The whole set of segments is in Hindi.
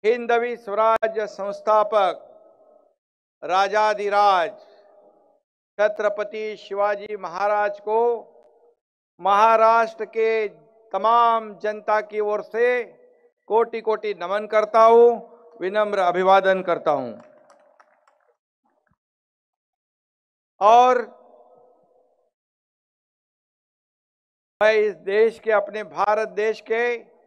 हिंदवी स्वराज्य संस्थापक राजाधिराज छत्रपति शिवाजी महाराज को महाराष्ट्र के तमाम जनता की ओर से कोटि कोटि नमन करता हूं, विनम्र अभिवादन करता हूं। और मैं इस देश के, अपने भारत देश के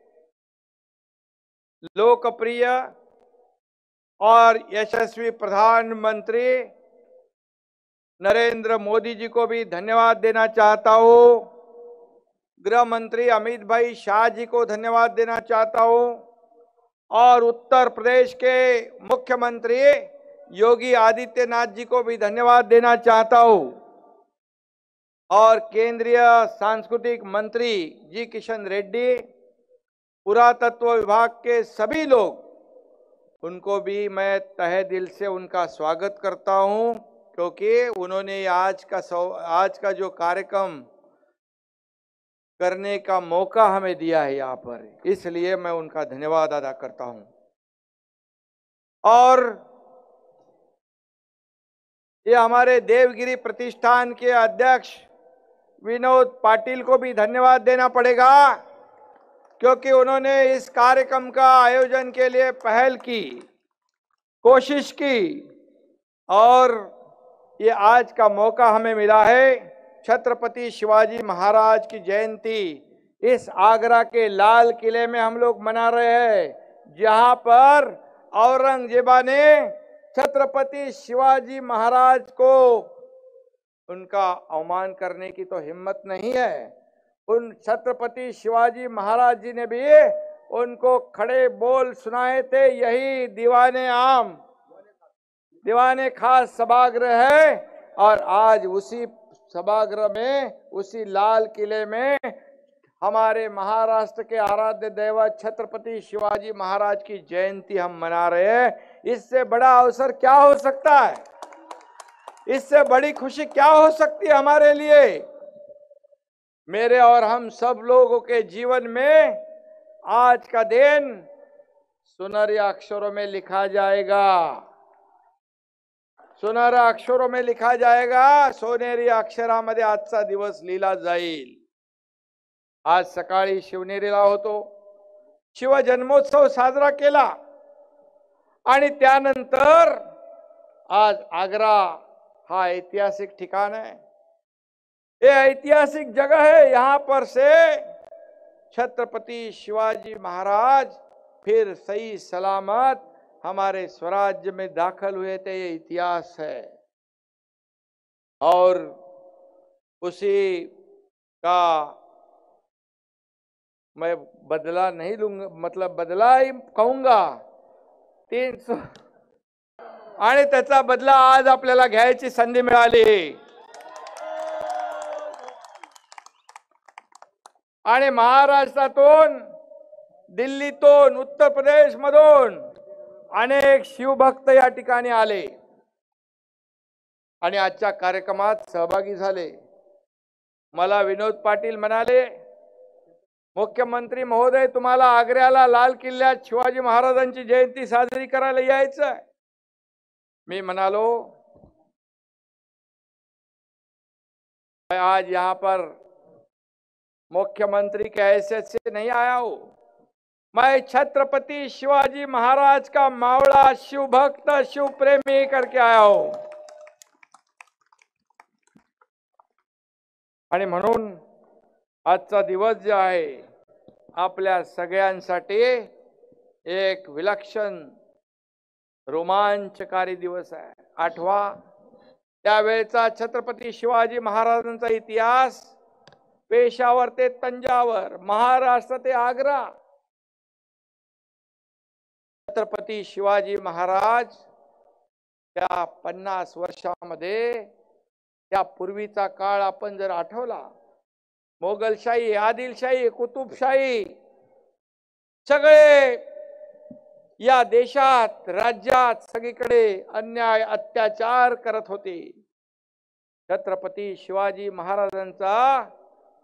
लोकप्रिय और यशस्वी प्रधानमंत्री नरेंद्र मोदी जी को भी धन्यवाद देना चाहता हूं। गृह मंत्री अमित भाई शाह जी को धन्यवाद देना चाहता हूं और उत्तर प्रदेश के मुख्यमंत्री योगी आदित्यनाथ जी को भी धन्यवाद देना चाहता हूं और केंद्रीय सांस्कृतिक मंत्री जी किशन रेड्डी, पुरातत्व विभाग के सभी लोग, उनको भी मैं तहे दिल से उनका स्वागत करता हूं, क्योंकि उन्होंने आज का जो कार्यक्रम करने का मौका हमें दिया है यहाँ पर, इसलिए मैं उनका धन्यवाद अदा करता हूं। और ये हमारे देवगिरी प्रतिष्ठान के अध्यक्ष विनोद पाटिल को भी धन्यवाद देना पड़ेगा, क्योंकि उन्होंने इस कार्यक्रम का आयोजन के लिए पहल की, कोशिश की और ये आज का मौका हमें मिला है। छत्रपति शिवाजी महाराज की जयंती इस आगरा के लाल किले में हम लोग मना रहे हैं, जहां पर औरंगजेबा ने छत्रपति शिवाजी महाराज को, उनका अवमान करने की तो हिम्मत नहीं है। उन छत्रपति शिवाजी महाराज जी ने भी उनको खड़े बोल सुनाए थे, यही दीवाने आम दीवाने खास सभागृह है। और आज उसी सभागृह में, उसी लाल किले में हमारे महाराष्ट्र के आराध्य दैवत छत्रपति शिवाजी महाराज की जयंती हम मना रहे हैं। इससे बड़ा अवसर क्या हो सकता है? इससे बड़ी खुशी क्या हो सकती है हमारे लिए? मेरे और हम सब लोगों के जीवन में आज का दिन सुनहरे अक्षरों में लिखा जाएगा, सुनहरे अक्षरों में लिखा जाएगा, सोनेरी अक्षरामध्ये आजचा दिवस लिहिला जाईल। आज सकाळी शिवनेरीला होतो, शिवजन्मोत्सव साजरा केला आणि त्यानंतर आज आगरा हा ऐतिहासिक ठिकाण है, ये ऐतिहासिक जगह है। यहाँ पर से छत्रपति शिवाजी महाराज फिर सही सलामत हमारे स्वराज्य में दाखिल हुए थे, ये इतिहास है। और उसी का मैं बदला नहीं लूंगा, मतलब बदला ही कहूंगा 300, आणि त्याचा बदला आज आपल्याला घ्यायची संधी मिळाली। आणि महाराष्ट्रातून, दिल्लीतून, उत्तर प्रदेश मधून अनेक शिवभक्त या ठिकाणी आले आणि आजच्या कार्यक्रमात सहभागी झाले। मला विनोद पाटील म्हणाले, मुख्यमंत्री महोदय, तुम्हाला आग्र्याला लाल किल्ल्यात शिवाजी महाराजांची जयंती साजरी करायला यायचं। मी म्हणालो, मैं आज यहाँ पर मुख्यमंत्री के हैसियत से नहीं आया हूं, मैं छत्रपति शिवाजी महाराज का मावड़ा, शिव भक्त, शिव प्रेमी करके आया हूं। आणि म्हणून आजचा दिवस जो आहे आपल्या सगळ्यांसाठी एक विलक्षण रोमांचकारी दिवस आहे। आठवा, त्यावेळेचा छत्रपति शिवाजी महाराजांचा इतिहास, पेशावर ते तंजावर, महाराष्ट्र ते आग्रा, छत्रपति शिवाजी महाराज त्या 50 वर्षामध्ये, त्या पूर्वीचा काळ आपण जर आठवला, मोगलशाही, आदिलशाही, कुतुबशाही सगळे या देशात, राज्यात सगळीकडे अन्याय, अत्याचार करत होते। छत्रपति शिवाजी महाराजांचा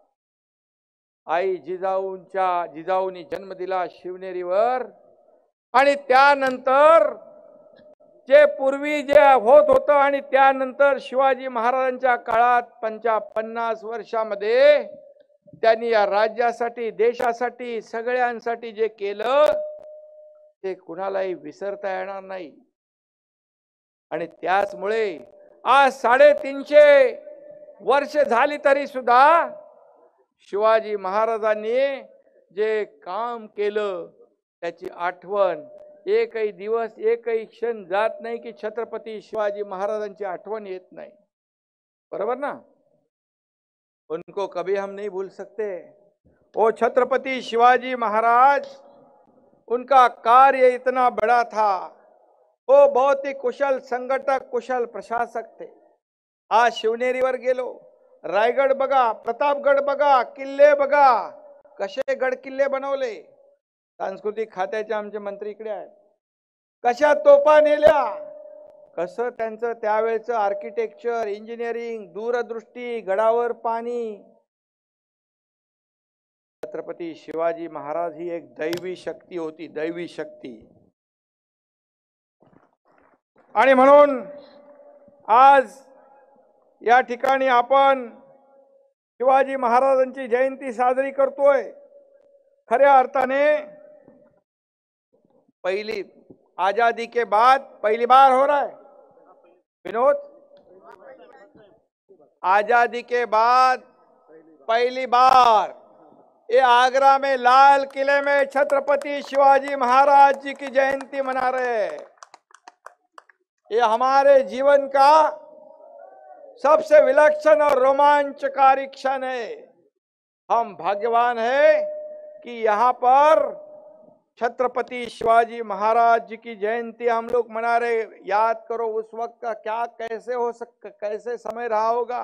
आई जिजाऊंनी जन्म दिला शिवनेरीवर आणि त्यानंतर जे पूर्वी जे होत होतं आणि त्यानंतर शिवाजी महाराजांच्या काळात 50 वर्षामध्ये त्यांनी या राज्यासाठी, देशासाठी, सगळ्यांसाठी जे केलं ते कुणालाही विसरता येणार नाही. आणि त्याचमुळे आज 350 वर्ष झाली तरी सुद्धा शिवाजी महाराजांनी जे काम केलं त्याची आठवण एकही दिवस, एकही क्षण जात नाही की छत्रपती शिवाजी महाराजांची आठवण येत नाही. बरोबर ना? उनको कभी हम नहीं भूल सकते. वो छत्रपति शिवाजी महाराज, उनका कार्य इतना बड़ा था. वो बहुत ही कुशल संघटक, कुशल प्रशासक थे. आज शिवनेरीवर गेलो, रायगड बघा, प्रतापगड बघा, किल्ले बघा, कसे गड किल्ले बनवले. सांस्कृतिक खात्याचे आमचे मंत्री इकडे आहेत. कशा तोफा नेल्या, कसं त्यांचं त्यावेळेचं आर्किटेक्चर, इंजिनिअरिंग, दूरदृष्टी, गडावर पाणी. छत्रपती शिवाजी महाराज ही एक दैवी शक्ती होती, दैवी शक्ती. आणि म्हणून आज या ठिकाणी आपण शिवाजी महाराजांची जयंती साजरी करतोय. खऱ्या अर्थाने पहली आजादी के बाद पहली बार हो रहा है विनोद, आजादी के बाद पहली बार ये आगरा में लाल किले में छत्रपति शिवाजी महाराज जी की जयंती मना रहे हैं. ये हमारे जीवन का सबसे विलक्षण और रोमांचकारी क्षण है. हम भाग्यवान हैं कि यहाँ पर छत्रपति शिवाजी महाराज जी की जयंती हम लोग मना रहे. याद करो उस वक्त का क्या कैसे हो सकता, कैसे समय रहा होगा.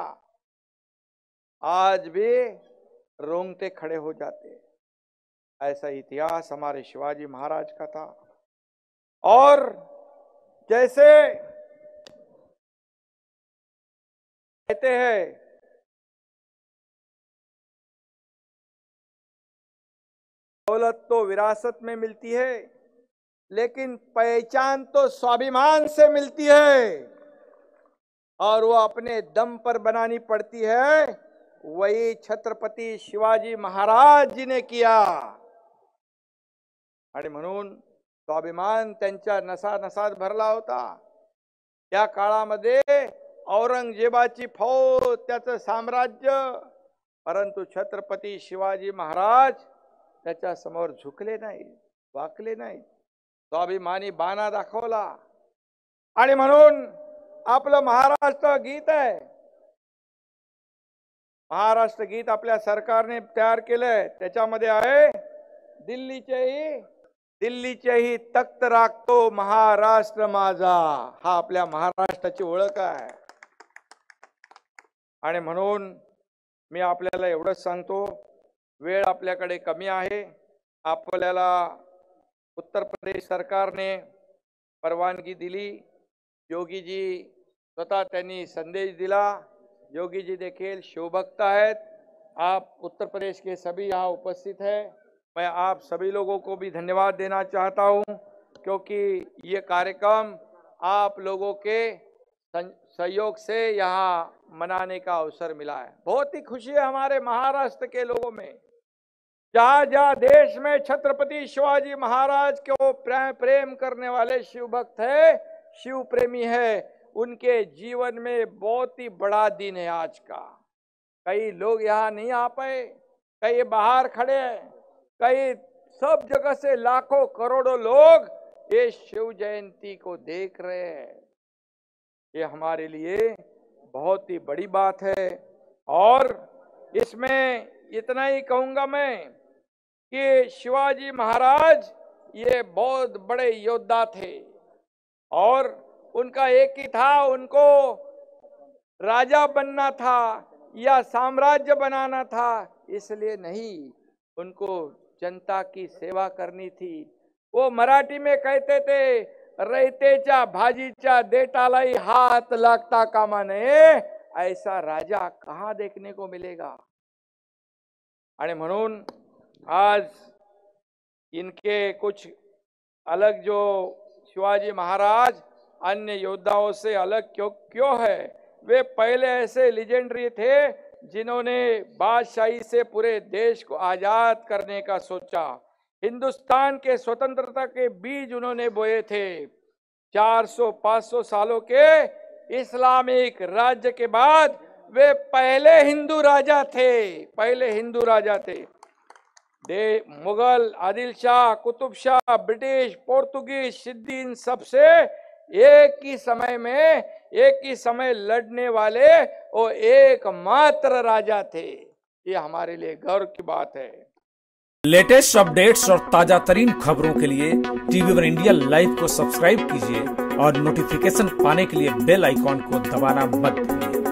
आज भी रोंगटे खड़े हो जाते. ऐसा इतिहास हमारे शिवाजी महाराज का था. और जैसे कहते हैं दौलत तो विरासत में मिलती है, लेकिन पहचान तो स्वाभिमान से मिलती है, और वो अपने दम पर बनानी पड़ती है. वही छत्रपती शिवाजी महाराज जी ने किया. आणि म्हणून स्वाभिमान त्यांच्या नसानसात भरला होता. त्या काळामध्ये औरंगजेबाची फौज, त्याचं साम्राज्य, परंतु छत्रपती शिवाजी महाराज त्याच्या समोर झुकले नाही, वाकले नाही. स्वाभिमानी बाणा दाखवला. आणि म्हणून आपलं महाराष्ट्र गीत आहे, महाराष्ट्र गीत आपल्या सरकारने तयार केलंय. त्याच्यामध्ये आहे दिल्लीचेही तख्त राखतो महाराष्ट्र माझा. हा आपल्या महाराष्ट्राची ओळख आहे. आणि म्हणून मी आपल्याला एवढंच सांगतो, वेळ आपल्याकडे कमी आहे. आपल्याला उत्तर प्रदेश सरकारने परवानगी दिली. योगीजी स्वतः त्यांनी संदेश दिला. योगीजी देखिए शिवभक्त आहेत. आप उत्तर प्रदेश के सभी यहाँ उपस्थित हैं. मैं आप सभी लोगों को भी धन्यवाद देना चाहता हूँ, क्योंकि ये कार्यक्रम आप लोगों के सहयोग से यहाँ मनाने का अवसर मिला है. बहुत ही खुशी है हमारे महाराष्ट्र के लोगों में. जहाँ जहाँ देश में छत्रपति शिवाजी महाराज को प्रेम करने वाले शिव भक्त है, शिव प्रेमी है, उनके जीवन में बहुत ही बड़ा दिन है आज का. कई लोग यहाँ नहीं आ पाए, कई बाहर खड़े हैं, कई सब जगह से लाखों करोड़ों लोग ये शिव जयंती को देख रहे हैं. ये हमारे लिए बहुत ही बड़ी बात है. और इसमें इतना ही कहूंगा मैं कि शिवाजी महाराज ये बहुत बड़े योद्धा थे, और उनका एक ही था, उनको राजा बनना था या साम्राज्य बनाना था, इसलिए नहीं, उनको जनता की सेवा करनी थी. वो मराठी में कहते थे, रयतेच्या भाजीच्या देठालाही हात लागता कामा नये. ऐसा राजा कहाँ देखने को मिलेगा. आणि म्हणून आज इनके कुछ अलग जो शिवाजी महाराज अन्य योद्धाओं से अलग क्यों है? वे पहले ऐसे लीजेंडरी थे जिन्होंने बादशाही से पूरे देश को आजाद करने का सोचा। हिंदुस्तान के स्वतंत्रता के बीज उन्होंने बोए थे। 400-500 सालों के इस्लामिक राज्य के बाद वे पहले हिंदू राजा थे। मुगल, आदिल शाह, कुतुब शाह, ब्रिटिश, पोर्तुगीज, सिद्दी, इन सबसे एक ही समय लड़ने वाले वो एकमात्र राजा थे। ये हमारे लिए गर्व की बात है। लेटेस्ट अपडेट्स और ताजा तरीन खबरों के लिए टीवी वन इंडिया लाइव को सब्सक्राइब कीजिए और नोटिफिकेशन पाने के लिए बेल आइकॉन को दबाना मत भूलिए।